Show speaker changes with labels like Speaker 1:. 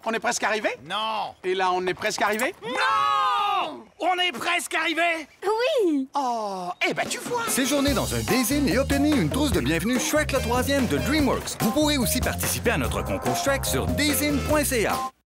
Speaker 1: On est presque arrivé?
Speaker 2: Non!
Speaker 1: Et là, on est presque arrivé?
Speaker 2: Non! On est presque arrivé!
Speaker 3: Oui!
Speaker 1: Oh, eh ben tu vois!
Speaker 4: Séjournez dans un Days Inn et obtenez une trousse de bienvenue Shrek le 3e de DreamWorks. Vous pourrez aussi participer à notre concours Shrek sur daysin.ca.